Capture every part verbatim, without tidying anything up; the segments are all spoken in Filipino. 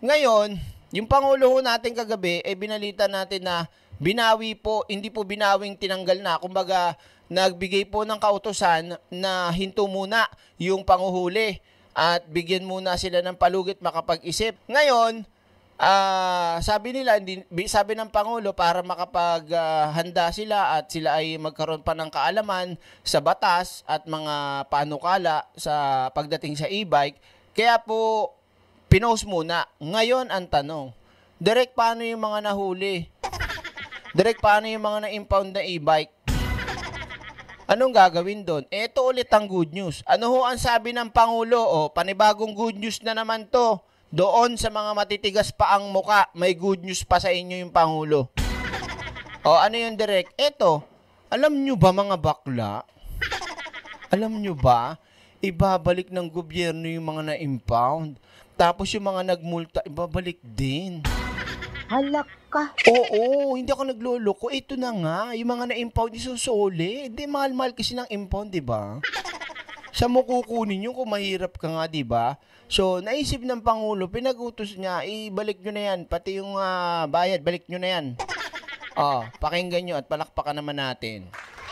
Ngayon, yung Pangulo ho natin kagabi, eh binalita natin na binawi po, hindi po binawing tinanggal na. Kumbaga, nagbigay po ng kautusan na hinto muna yung panguhuli at bigyan muna sila ng palugit makapag-isip. Ngayon, uh, sabi nila, hindi, sabi ng Pangulo para makapaghanda uh, sila at sila ay magkaroon pa ng kaalaman sa batas at mga panukala sa pagdating sa e-bike. Kaya po, pinost muna. Ngayon, ang tanong, direct paano yung mga nahuli? Direct paano yung mga na-impound na e-bike? Anong gagawin doon? Ito ulit ang good news. Ano ho ang sabi ng Pangulo? O, panibagong good news na naman to. Doon sa mga matitigas pa ang muka, may good news pa sa inyo yung Pangulo. O, ano yung direct? Ito, alam nyo ba mga bakla? Alam nyo ba, ibabalik ng gobyerno yung mga na-impound. Tapos yung mga nagmulta, ibabalik din. Halak ka. Oo, hindi ako nagloloko. Ito na nga, yung mga na-impound isusuli. Hindi, mahal-mahal kasi ng impound, di ba? Sa mo kukunin yun kung mahirap ka nga, di ba? So, naisip ng Pangulo, pinag-utos niya, ibalik nyo na yan. Pati yung uh, bayad, balik nyo na yan. Oh, pakinggan nyo at palakpakan naman natin.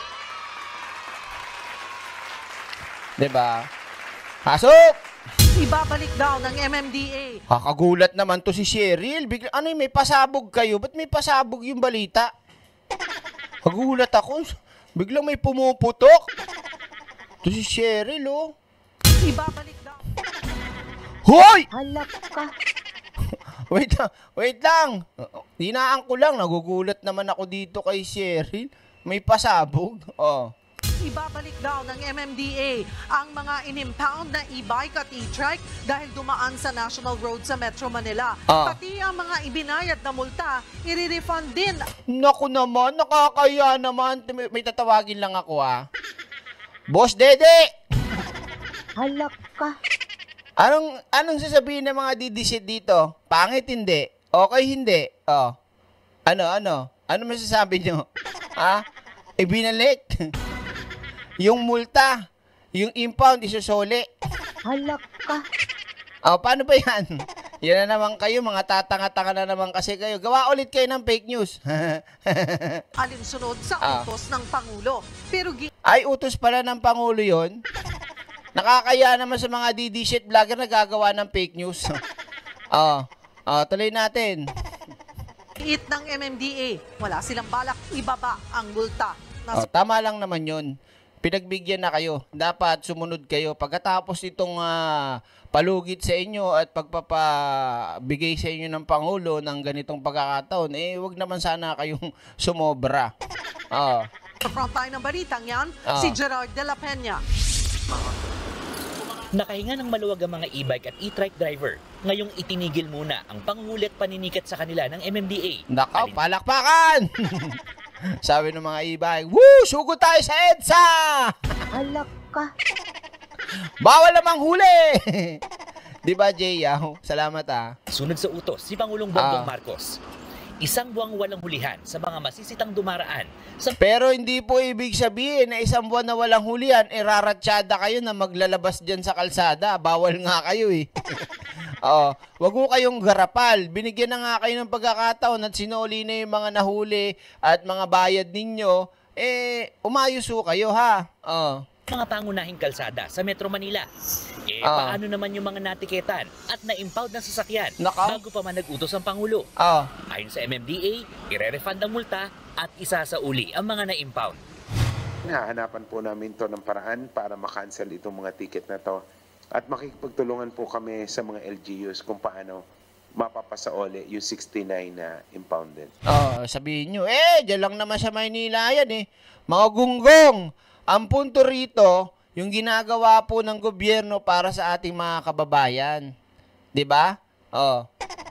Di ba? Pasok! Ibabalik daw ng M M D A. Kakagulat naman to si Cheryl. Bigla, ano yung may pasabog kayo? Ba't may pasabog yung balita? Kagulat ako. Biglang may pumuputok. To si Cheryl, oh. Ibabalik daw. Hoy! Halak ka. Wait lang, wait lang. Hinaan ko lang. Nagugulat naman ako dito kay Cheryl. May pasabog. Oh. Ibabalik daw ng M M D A ang mga inimpound na e-bike at e-trike dahil dumaan sa National Road sa Metro Manila. Ah. Pati ang mga ibinayad na multa, i-refund din. Naku naman, nakakaya naman. May, may tatawagin lang ako, ah. Boss Dede! Halak ka. Anong, anong sasabihin ng mga didisit dito? Pangit hindi? Okay hindi? Oh. Ano, ano? Ano masasabi nyo? Ha? Ibinalik? Yung multa, yung impound, isusuli. Halak ka. O, paano ba yan? Yan na naman kayo, mga tatanga-tanga na naman kasi kayo. Gawa ulit kayo ng fake news. Alinsunod sa Ah. utos ng Pangulo. Pero Ay, utos pala ng Pangulo yon. Nakakaya naman sa mga D D shit vlogger na gagawa ng fake news. O, o, tuloy natin. giit ng M M D A, wala silang balak ibaba ang multa. O, tama lang naman yon. Pinagbigyan na kayo. Dapat sumunod kayo. Pagkatapos itong uh, palugit sa inyo at pagpapabigay sa inyo ng Pangulo ng ganitong pagkakataon, eh wag naman sana kayong sumobra. Oh. Sa frontline ng balitang yan, Oh. si Gerard de la Peña. Nakahinga ng maluwag ang mga e-bike at e-trike driver. Ngayong itinigil muna ang panghuli at paninikat sa kanila ng M M D A. Nakaw, palakpakan! Sabi ng mga e-bike, woo! Sugo tayo sa EDSA! Halak ka. Bawal namang huli! Di ba, Jay? Salamat, ah. Sunod sa utos si Pangulong Bongbong Ah. Marcos. Isang buwang walang hulihan sa mga masisitang dumaraan sa Pero hindi po ibig sabihin na isang buwan na walang hulihan, iraratsyada kayo na maglalabas dyan sa kalsada. Bawal nga kayo, eh. Oh, wag mo kayong garapal. Binigyan na nga kayo ng pagkakataon at sinuli na yung mga nahuli at mga bayad ninyo. Eh, umayos ho kayo, ha? Oh. mga pangunahing kalsada sa Metro Manila. Eh, Ah. paano naman yung mga natiketan at na-impound na sasakyan Naka. bago pa man nag-utos ang Pangulo? Oh. Ayon sa M M D A, ire-refund ang multa at isasauli ang mga na-impound. Nahahanapan po namin to ng paraan para makancel itong mga ticket na to. At makikipagtulungan po kami sa mga L G Us kung paano mapapasaoli yung sixty-nine na impounded. Oh, sabihin nyo, eh, dyan lang naman sa Maynila yan eh. Mga gunggong, ang punto rito, yung ginagawa po ng gobyerno para sa ating mga kababayan. 'Di ba? Oh.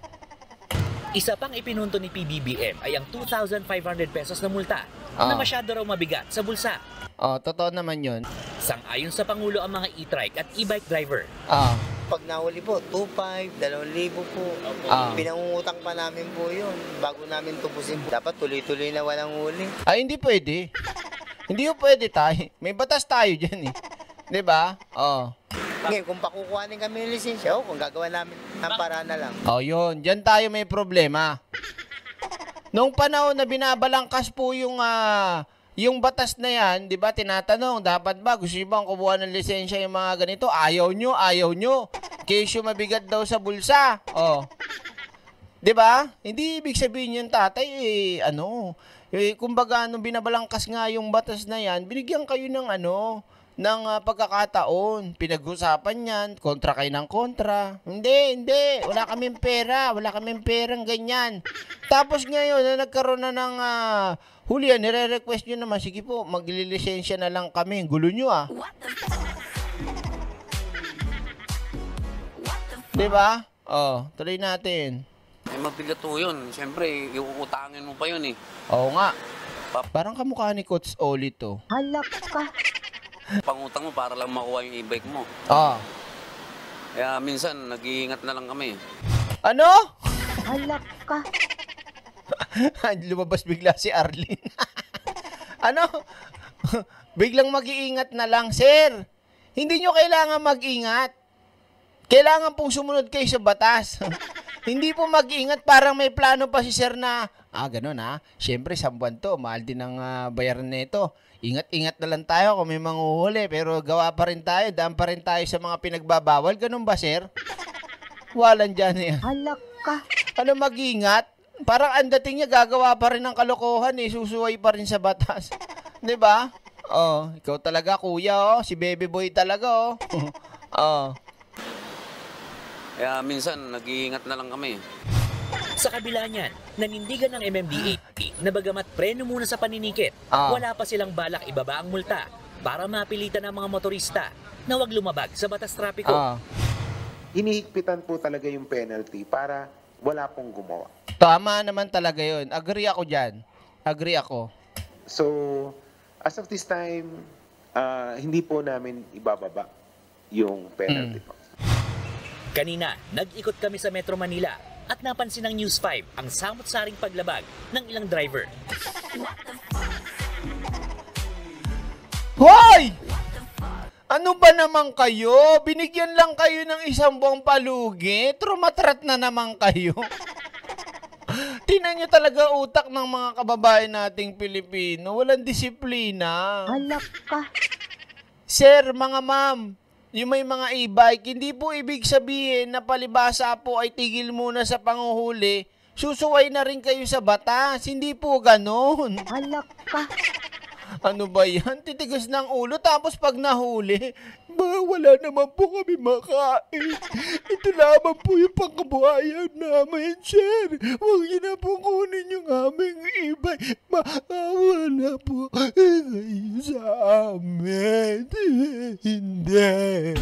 Isa pang ipinunto ni P B B M ay ang two thousand five hundred pesos na multa Ah. na masyado raw mabigat sa bulsa. Oh, totoo naman 'yun. Sang-ayon sa Pangulo ang mga e-trike at e-bike driver. Ah. Pag nahuli po, two five, dalawang libo po. Ah. Pinangungutang pa namin po yun bago namin tubusin. Dapat tuloy-tuloy na walang huli. Ay, hindi pwede. Hindi po pwede tayo. May batas tayo diyan eh. 'Di ba? Oh. Ngayon, kung pakukuhanin kami ng lisensya, o kung gagawa namin ang paraan na lang. O yun, dyan tayo may problema. Noong panahon na binabalangkas po yung, ah, yung batas na yan, di ba, tinatanong, dapat ba, gusto nyo bang kumuha ng lisensya yung mga ganito? Ayaw nyo, ayaw nyo. Kesyo mabigat daw sa bulsa. O. Di ba? Hindi ibig sabihin yung tatay, eh, ano, eh, kumbaga, nung binabalangkas nga yung batas na yan, binigyan kayo ng ano, ng uh, pagkakataon. Pinag-usapan yan, kontra kayo ng kontra. Hindi, hindi, wala kaming pera, wala kaming perang ganyan. Tapos ngayon, na nagkaroon na ng uh, hulihan, nire-request nyo naman, sige po, maglilisensya na lang kami. Gulo nyo ah. Diba? Oh, tuloy natin. Eh, mabigat po yun. Siyempre, iuutangin mo pa yun eh. Oo nga. Parang kamukha ni Coach Oli to. Halak ka. Pangutang mo para lang makuha yung e-bike mo. Ah. Kaya minsan, nag-iingat na lang kami. Ano? Halak ka. Lumabas bigla si Arlene. Ano? Biglang mag-iingat na lang, sir. Hindi nyo kailangan mag-ingat. Kailangan pong sumunod kayo sa batas. Hindi po mag-ingat, parang may plano pa si sir na, ah, ganun ha. Siyempre, sambuan to, mahal din ang uh, bayaran nito. Ingat-ingat na lang tayo kung may manghuhuli, pero gawa pa rin tayo, daan pa rin tayo sa mga pinagbabawal. Ganun ba, sir? Walang dyan yan. Halak ka. Ano mag-ingat? Parang ang dating niya, gagawa pa rin ng kalokohan eh, susuway pa rin sa batas. Di ba? Oh, ikaw talaga, kuya, oh. Si baby boy talaga, oh. Oh. Kaya minsan, nag-iingat na lang kami. Sa kabila niyan, nanindigan ng M M D A na bagamat preno muna sa paninikit, Ah. wala pa silang balak ibaba ang multa para mapilitan ng mga motorista na huwag lumabag sa batas trapiko. Ah. Hinihigpitan po talaga yung penalty para wala pong gumawa. Tama naman talaga yun. Agree ako dyan. Agree ako. So, as of this time, ah, hindi po namin ibababa yung penalty Mm. po. Kanina, nag-ikot kami sa Metro Manila at napansin ng News five ang samot-saring paglabag ng ilang driver. Hoy! Ano ba naman kayo? Binigyan lang kayo ng isang buwang palugi. Trumatrat na naman kayo. Tingnan nyo talaga utak ng mga kababayan nating Pilipino. Walang disiplina. Halak ka. Sir, mga ma'am, yung may mga e-bike, hindi po ibig sabihin na palibasa po ay tigil muna sa panguhuli. Susuway na rin kayo sa batas. Hindi po ganon. Halak ka. Ano ba yan? Titigas ng ulo tapos pag nahuli, ba, wala naman po kami makain. Ito lamang po yung pangkabuhayan namin, sir. Huwag niyo na po kunin yung aming e-bike. Maawa na po kayo sa amin. Hindi.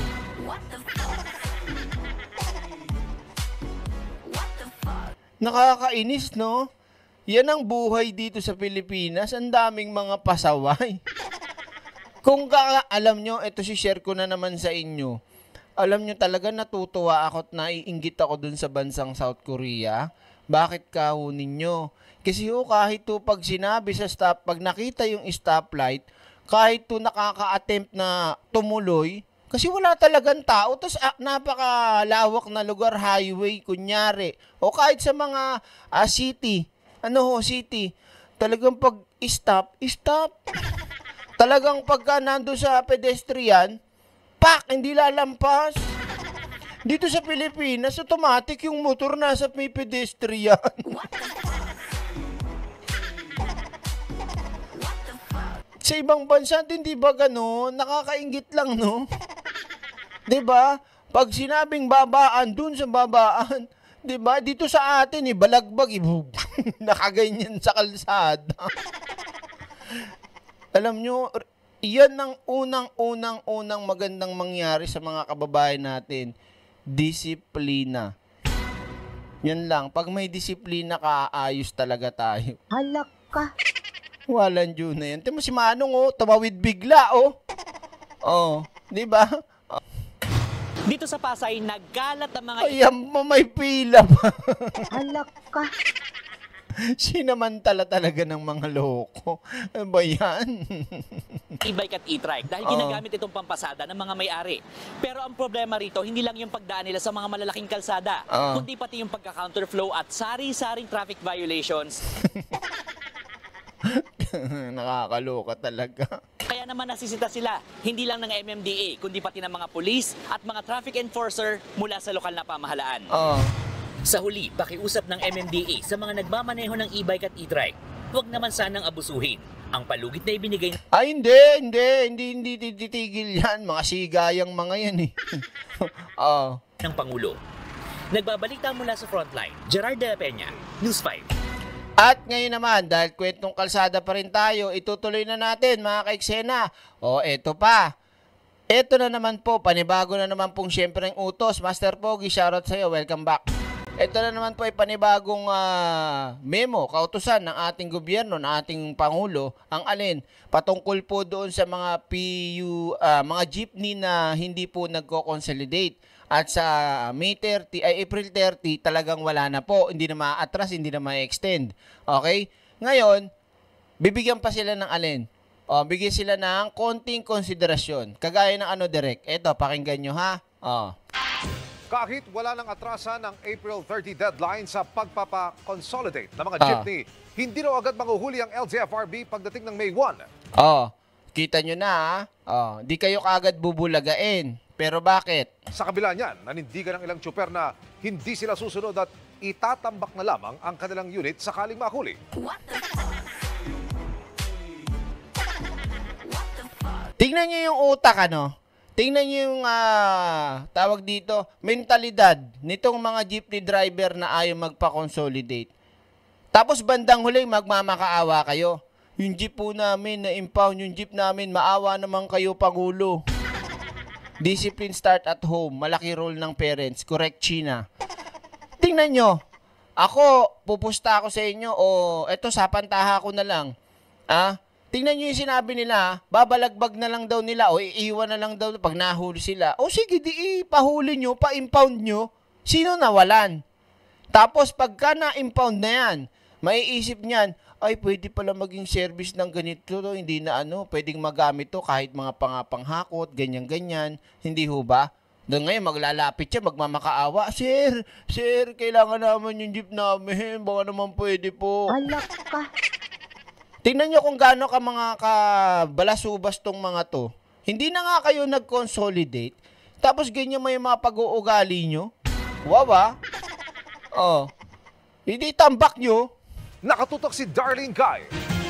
Nakakainis, no? Yan ang buhay dito sa Pilipinas. Ang daming mga pasaway. Kung ka, alam nyo, ito si share ko na naman sa inyo. Alam nyo talaga natutuwa ako at naiinggit ako dun sa bansang South Korea. Bakit kahunin nyo? Kasi ho, kahit to pag sinabi sa stop, pag nakita yung stoplight, kahit to nakaka-attempt na tumuloy, kasi wala talagang tao. Tapos ah, napakalawak na lugar, highway, kunyari. O kahit sa mga ah, city, ano ho, city, talagang pag stop, stop. Talagang pagka nando sa pedestrian, pak, hindi lalampas. Dito sa Pilipinas, automatic yung motor nasa may pedestrian. Sa ibang bansa, hindi ba gano'n? Nakakaingit lang, no? Diba? Pag sinabing babaan, dun sa babaan, diba? Dito sa atin, eh, balagbag, eh, nakaganyan sa kalsada. Alam nyo, yan ang unang-unang-unang magandang mangyari sa mga kababayan natin. Disiplina. Yan lang. Pag may disiplina ka, ayos talaga tayo. Halak ka. Walang dyan na yan. Timo si Manong, oh, tumawid bigla, oh. Oh, di ba? Dito sa Pasay, nagkalat ang mga Ayan mo, may pila pa. Halak ka. Sinamantala talaga ng mga loko. Ano ba yan? e-bike at e-trike dahil Oo. ginagamit itong pampasada ng mga may-ari. Pero ang problema rito, hindi lang yung pagdaan nila sa mga malalaking kalsada, Oo. kundi pati yung pagka-counterflow at sari-saring traffic violations. Nakakaloka talaga. Kaya naman nasisita sila, hindi lang ng M M D A, kundi pati ng mga pulis at mga traffic enforcer mula sa lokal na pamahalaan. Oo. Sa huli, pakiusap ng M M D A sa mga nagmamaneho ng e-bike at e-trike, huwag naman sanang abusuhin ang palugit na ibinigay Ay, hindi, hindi, hindi, hindi titigil yan. Mga sigayang mga yan eh. Oo. ng Pangulo. Nagbabalita mula sa frontline, Gerard De La Peña, News five. At ngayon naman, dahil kwentong kalsada pa rin tayo, itutuloy na natin mga kaiksena. O, eto pa. Eto na naman po, panibago na naman pong syempre ang utos. Master Pogi, shoutout sa'yo, welcome back. Ito na naman po ay panibagong uh, memo, kautusan ng ating gobyerno, ng ating Pangulo, ang alin, patungkol po doon sa mga P U, uh, mga jeepney na hindi po nagko-consolidate. At sa May thirty, ay April thirty, talagang wala na po. Hindi na ma-atras, hindi na ma-extend. Okay? Ngayon, bibigyan pa sila ng alin? O, bigyan sila ng konting konsiderasyon. Kagaya ng ano, Direk. Eto, pakinggan nyo ha. O. Kahit wala nang atrasan ng April thirty deadline sa pagpapa-consolidate ng mga Ah. jeepney, hindi raw agad manguhuli ang L G F R B pagdating ng May first. Oh, kita nyo na ha. Oh, di kayo kaagad bubulagain. Pero bakit? Sa kabila niyan, nanindigan ng ilang tsuper na hindi sila susunod at itatambak na lamang ang kanilang unit sakaling mahuli. Tingnan nyo yung utak, ano? Tingnan nyo yung ah, tawag dito, mentalidad nitong mga jeepney driver na ayaw magpa-consolidate. Tapos bandang huli, magmamakaawa kayo. Yung jeep po namin na-impound, yung jeep namin, maawa naman kayo, Pangulo. Discipline start at home. Malaki role ng parents. Correct, China. Tingnan nyo. Ako, pupusta ako sa inyo o eto, sapantaha ko na lang. Ah, tingnan nyo yung sinabi nila, babalagbag na lang daw nila o iiwan na lang daw pag nahuli sila. O sige, di ipahuli nyo, pa-impound nyo. Sino nawalan? Tapos pagka na-impound na yan, maiisip niyan, ay pwede pala maging service ng ganito, to, hindi na ano, pwedeng magamit to kahit mga pangapanghakot, ganyan-ganyan. Hindi ho ba? Doon ngayon, maglalapit siya, magmamakaawa. Sir, sir, kailangan naman yung jeep namin. Baka naman pwede po. Alak ka. Tingnan nyo kung gaano ka mga kabalasubas tong mga to. Hindi na nga kayo nag-consolidate. Tapos ganyan may mga pag-uugali nyo. Wawa. Oh. Hindi tambak nyo. Nakatutok si Darlene Guy.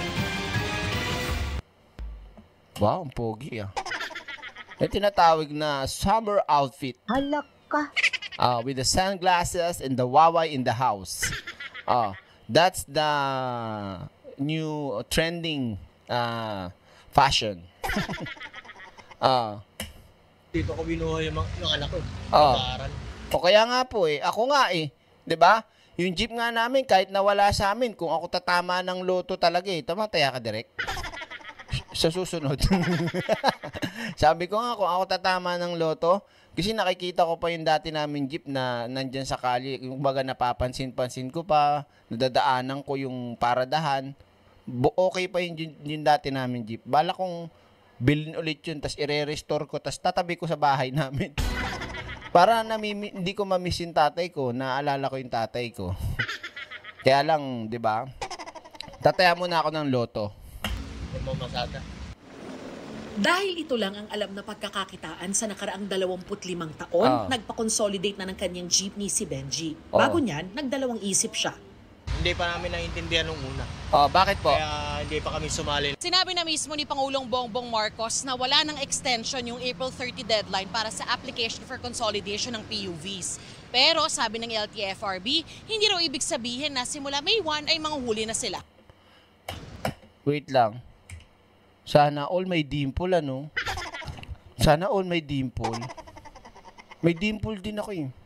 Wow, ang pogi ah. May tinatawag na summer outfit. Alak ka. Uh, with the sunglasses and the waway in the house. Uh, that's the new trending uh, fashion. uh, Dito ko binuha yung, mga, yung anak ko. uh, Nag-aaral. o kaya nga po eh, ako nga eh. 'Di ba? Yung jeep nga namin, kahit nawala sa amin, kung ako tatama ng loto talaga eh, tama, taya ka direct. Sa susunod. Sabi ko nga, kung ako tatama ng loto, kasi nakikita ko pa yung dati namin jeep na nandyan sa kali, yung baga napapansin-pansin ko pa, nadadaanan ko yung paradahan, okay pa yung, yung dati namin jeep. Bala kong bilhin ulit yun, tas ire-restore ko, tas tatabi ko sa bahay namin. Para namimi, hindi ko mamiss yung tatay ko, naalala ko yung tatay ko. Kaya lang, di ba? Tataya muna ako ng loto. Mamasada. Dahil ito lang ang alam na pagkakakitaan sa nakaraang dalawampu't limang taon, Ah. nagpa-consolidate na ng kanyang jeepney si Benji. Oo. Bago niyan, nagdalawang isip siya. Hindi pa namin naiintindihan nung una. Oh, bakit po? Kaya hindi pa kami sumali. Sinabi na mismo ni Pangulong Bongbong Marcos na wala ng extension yung April thirty deadline para sa application for consolidation ng P U Vs. Pero sabi ng L T F R B, hindi raw ibig sabihin na simula May first ay manguhuli na sila. Wait lang. Sana all may dimple, ano? Sana all may dimple. May dimple din ako eh.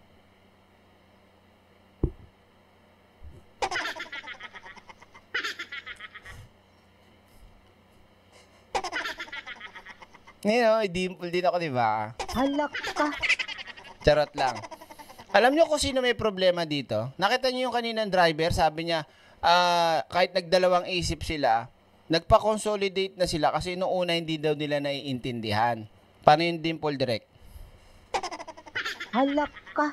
Ngayon, may dimple din ako, di ba? Alak ka. Charot lang. Alam niyo kung sino may problema dito? Nakita niyo yung kaninang driver, sabi niya, ah, kahit nagdalawang isip sila, nagpa-consolidate na sila kasi noong una hindi daw nila naiintindihan. Paano yung Dimple Direct? Halak ka.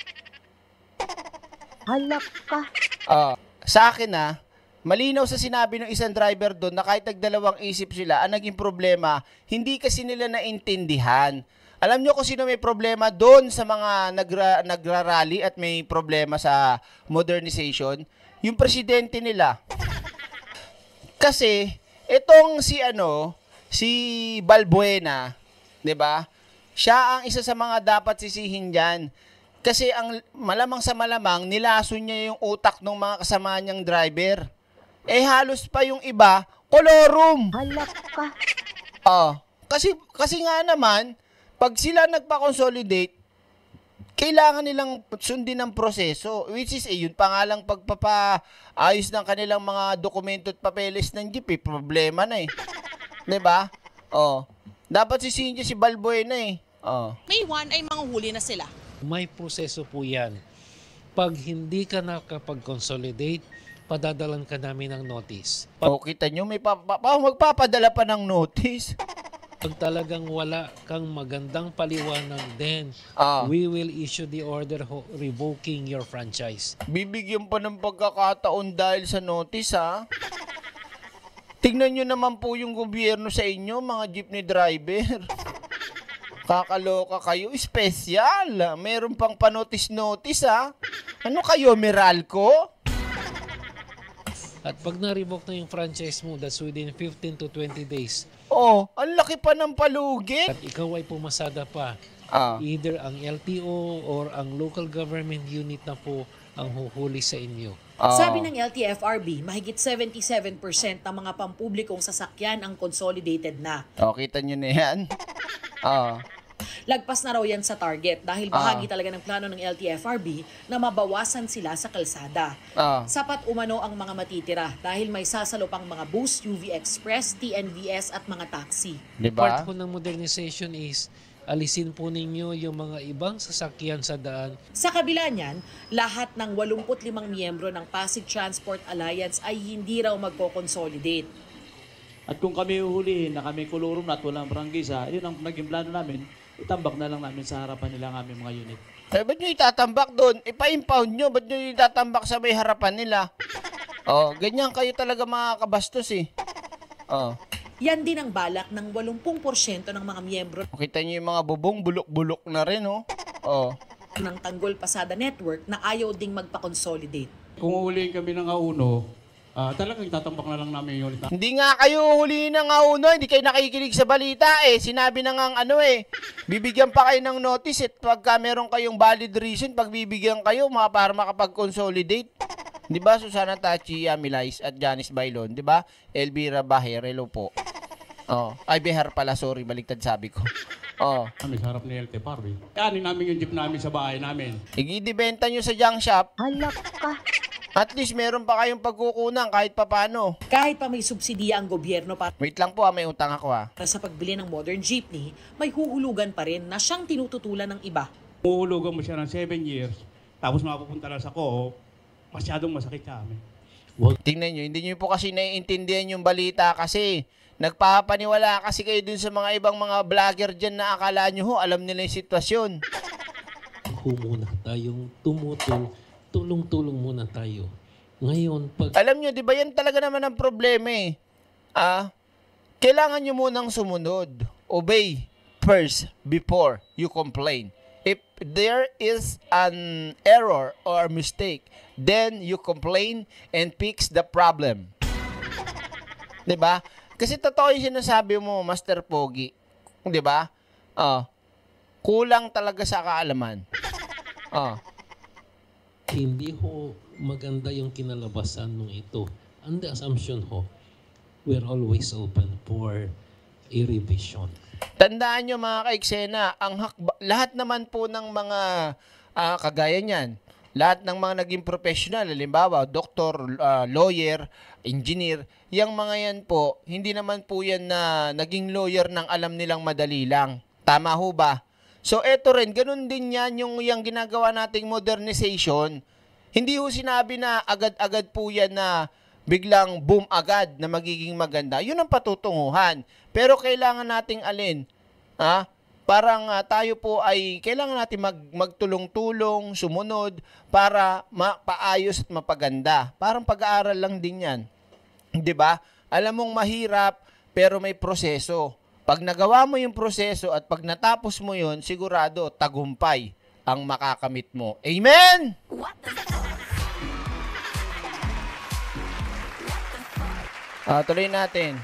Halak ka. Ah, sa akin na, malinaw sa sinabi ng isang driver doon na kahit nagdalawang isip sila, ang naging problema, hindi kasi nila naintindihan. Alam nyo kung sino may problema doon sa mga nagra, nagrarally at may problema sa modernization? Yung presidente nila. Kasi, itong si ano, si Balbuena, 'di ba? Siya ang isa sa mga dapat sisihin diyan. Kasi ang malamang sa malamang nilason niya yung utak ng mga kasama niyang driver. Eh halos pa yung iba, kolorum. Halak ka. Oh, kasi kasi nga naman, pag sila nagpa-consolidate, kailangan nilang sundin ang proseso, which is eh, yun pa nga lang pagpapaayos ng kanilang mga dokumento at papeles ng jeep, eh, problema na eh. 'Di ba? Oh. Dapat sisihin niya si Balbuena eh. Oh. May one ay manguhuli na sila. May proseso po yan. Pag hindi ka nakapag-consolidate, padadalan ka namin ng notice. Pag, oh, kita nyo, may pa, pa, pa, magpapadala pa ng notice. Pag talagang wala kang magandang paliwanag, then ah. we will issue the order ho- revoking your franchise. Bibigyan pa ng pagkakataon dahil sa notice, ha? Tignan nyo naman po yung gobyerno sa inyo, mga jeepney driver. Kakaloka kayo, espesyal. Meron pang panotis-notice, ha? Ano kayo, Meralco? At pag na-revoke na yung franchise mo, that's within fifteen to twenty days. Oh, ang laki pa ng palugit. At ikaw ay pumasada pa. Ah. Either ang L T O or ang local government unit na po ang huhuli sa inyo. Ah. Sabi ng L T F R B, mahigit seventy-seven percent ng mga pampublikong sasakyan ang consolidated na. Oh, kita nyo na yan. Ah. Lagpas na raw yan sa target dahil bahagi talaga ng plano ng L T F R B na mabawasan sila sa kalsada. Ah. Sapat umano ang mga matitira dahil may sasalo pang mga bus, U V Express, T N V S at mga taxi. Diba? Part po ng modernization is alisin po ninyo yung mga ibang sasakyan sa daan. Sa kabila niyan, lahat ng walumpu't limang miyembro ng Pasig Transport Alliance ay hindi raw magko-consolidate. At kung kami uhulihin na kami kulurum na at walang prangkisa, yun ang naging plano namin, itambak na lang namin sa harapan nila ang aming mga unit. Eh, ba't nyo itatambak doon? Ipa-impound nyo, ba't nyo itatambak sa may harapan nila? Oh, ganyan kayo talaga mga kabastos eh. Oh. Yan din ang balak ng eighty percent ng mga miyembro Kita nyo yung mga bubong, bulok-bulok na rin, oh. Oh. ng Tanggol Pasada Network na ayaw ding magpa-consolidate. Kung uhulihin kami ng auno, uh, talagang itatambak na lang namin yung unit. Hindi nga kayo huliin ng uno, hindi kayo nakikinig sa balita eh. Sinabi na nga ano eh, bibigyan pa kayo ng notice at pagka meron kayong valid reason, pag bibigyan kayo mga para makapag-consolidate. Di ba, Susana Tachi, Amilais at Janice Bailon, di ba? Elvira Baher, hello po. Oh, ay Behar pala, sorry, baliktad sabi ko. Oh. Kami sa harap ni L T F R B. Kanin namin yung jeep namin sa bahay namin. Igidibenta nyo sa junk shop. Halak ka. At least meron pa kayong pagkukunan kahit papano. Kahit pa may subsidiya ang gobyerno para Wait lang po, ah, may utang ako ah. sa pagbili ng modern jeepney, may huhulugan pa rin na siyang tinututulan ng iba. Uhulugan mo siya ng seven years, tapos mapupunta lang sa co-op, masyadong masakit sa amin. Tingnan nyo, hindi nyo po kasi naiintindihan yung balita kasi nagpapaniwala kasi kayo dun sa mga ibang mga vlogger dyan na akala nyo ho, alam nila yung sitwasyon. Humuna tayong tumutol, tulong-tulong muna tayo. Ngayon, pag... Alam nyo, di ba yan talaga naman ang problema eh. Ah, kailangan nyo munang sumunod. Obey first before you complain. If there is an error or mistake, then you complain and fix the problem. Di ba? Kasi totoo yung sinasabi mo, Master Pogi. Di ba? Oh, kulang talaga sa kaalaman. Oh. Hindi ho maganda yung kinalabasan nung ito. And the assumption ho, we're always open for a revision. Tandaan nyo mga kaiksena, ang hakba, lahat naman po ng mga uh, kagaya niyan, lahat ng mga naging professional, halimbawa, doktor, uh, lawyer, engineer, yung mga yan po, hindi naman po yan na naging lawyer nang alam nilang madali lang. Tama ho ba? So eto rin, ganun din yan yung, yung ginagawa nating modernization. Hindi ho sinabi na agad-agad po yan na biglang boom agad na magiging maganda. Yun ang patutunguhan. Pero kailangan nating alin, ha? Parang uh, tayo po ay kailangan natin mag, magtulong-tulong, sumunod para mapaayos at mapaganda. Parang pag-aaral lang din yan. 'Di ba? Alam mong mahirap pero may proseso. Pag nagawa mo yung proseso at pag natapos mo yun, sigurado tagumpay ang makakamit mo. Amen! Ah, tuloy natin.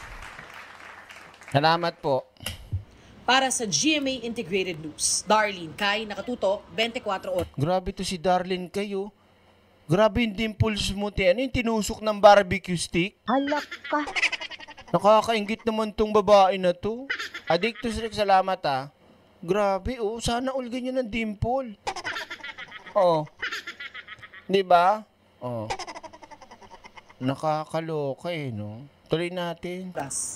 Salamat po. Para sa G M A Integrated News, Darlene Kai, nakatutok, twenty-four oras. Grabe to si Darlene kayo. Grabe yung dimples mo, te. Ano yung tinusok ng barbecue stick? Halak ka. Nakakaingit naman tong babae na to. Addictus Rick, salamat ah. Grabe, oh. Sana all ganyan ng dimple. Oh. Di ba? Oh. Nakakaloka eh, no? Tuloy natin. Das.